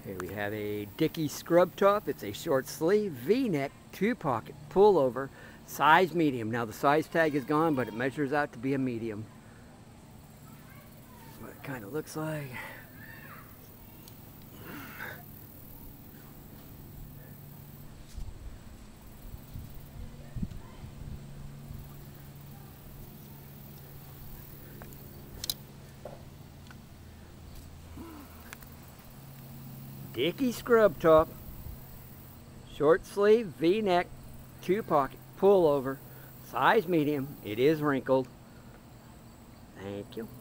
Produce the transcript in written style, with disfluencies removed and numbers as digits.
Okay, we have a Dickies scrub top. It's a short sleeve, V-neck, 2-pocket, pullover, size medium. Now the size tag is gone, but it measures out to be a medium. That's what it kind of looks like. Dickies scrub top, short sleeve, V-neck, 2-pocket, pullover, size medium. It is wrinkled. Thank you.